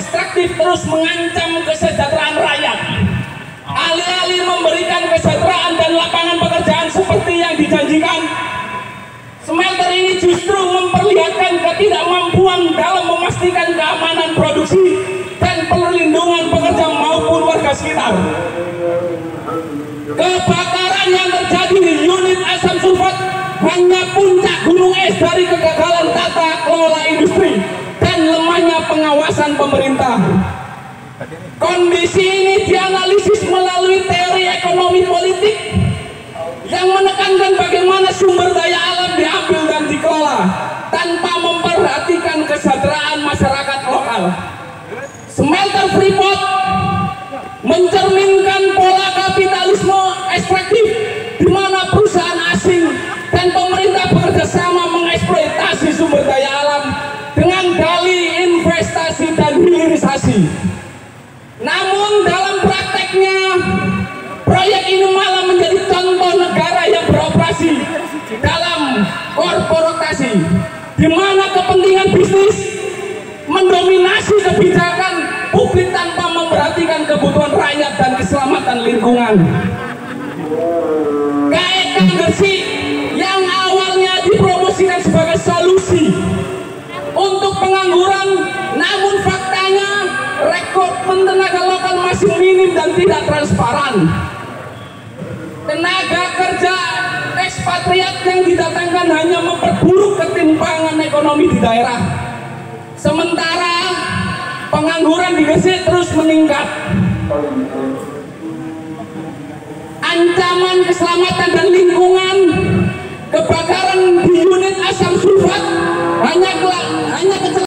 ekstraktif terus mengancam kesejahteraan rakyat. Alih-alih memberikan kesejahteraan dan lapangan pekerjaan seperti yang dijanjikan, smelter ini justru memperlihatkan ketidakmampuan dalam memastikan keamanan produksi dan perlindungan pekerja maupun warga sekitar. Kebakaran yang terjadi di unit asam sulfat hanya puncak gunung es dari kegagalan tata kelola industri dan lemahnya pengawasan pemerintah. Kondisi ini dianalisis melalui teori ekonomi politik yang menekankan bagaimana sumber daya alam diambil dan dikelola tanpa memperhatikan kesejahteraan masyarakat lokal. Smelter Freeport mencerminkan pola kapitalisme ekstraktif di mana perusahaan asing dan pemerintah bekerjasama mengeksploitasi sumber daya alam dengan dalih investasi dan hilirisasi. Namun dalam prakteknya proyek ini malah menjadi contoh negara yang beroperasi dalam korporasi, di mana kepentingan bisnis mendominasi kebijakan publik tanpa memperhatikan kebutuhan rakyat dan keselamatan lingkungan. KEK Gresik yang awalnya dipromosikan sebagai solusi untuk pengangguran, namun faktanya rekrutmen tenaga lokal masih minim dan tidak transparan. Tenaga kerja ekspatriat yang didatangkan hanya memperburuk ketimpangan ekonomi di daerah. Sementara pengangguran di Gresik terus meningkat. Ancaman keselamatan dan lingkungan, kebakaran di unit asam sulfat hanya